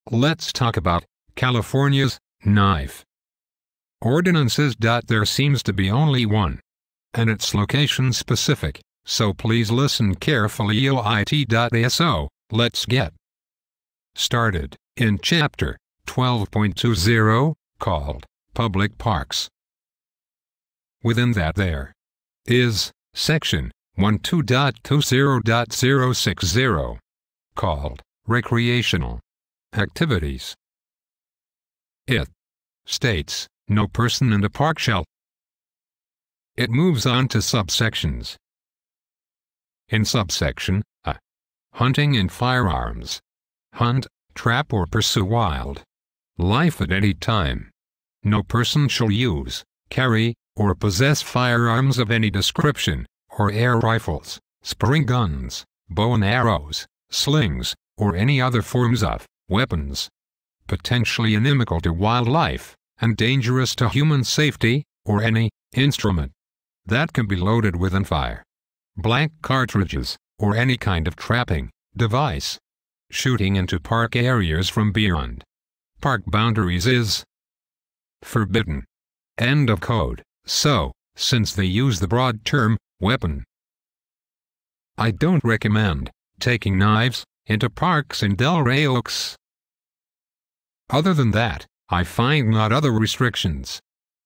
Let's talk about California's knife ordinances. There seems to be only one, and it's location specific, so please listen carefully. OIT.ASO. Let's get started. In Chapter 12.20, called Public Parks. Within that there is Section 12.20.060, called Recreational Activities. It states, no person in a park shall. It moves on to subsections. In subsection A, hunting and firearms. Hunt, trap or pursue wild life at any time. No person shall use, carry, or possess firearms of any description, or air rifles, spring guns, bow and arrows, slings, or any other forms of weapons potentially inimical to wildlife and dangerous to human safety, or any instrument that can be loaded with and fire blank cartridges, or any kind of trapping device. Shooting into park areas from beyond park boundaries is forbidden. End of code. So, since they use the broad term weapon, I don't recommend taking knives into parks in Rey Oaks. Other than that, I find not other restrictions.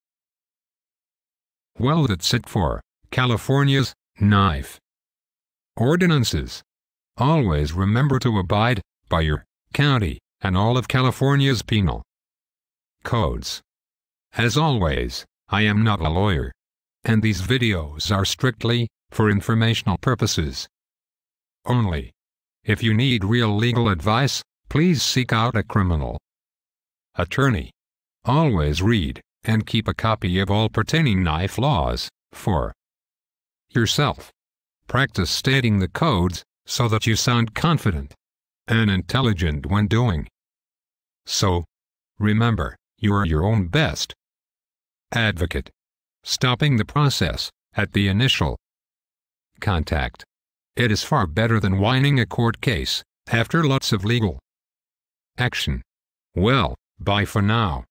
Well, that's it for California's knife ordinances. Always remember to abide by your county and all of California's penal codes. As always, I am not a lawyer, and these videos are strictly for informational purposes only. If you need real legal advice, please seek out a criminal attorney. Always read and keep a copy of all pertaining knife laws for yourself. Practice stating the codes so that you sound confident and intelligent when doing so. Remember, you are your own best advocate. Stopping the process at the initial contact. It is far better than winning a court case after lots of legal action. Well, bye for now.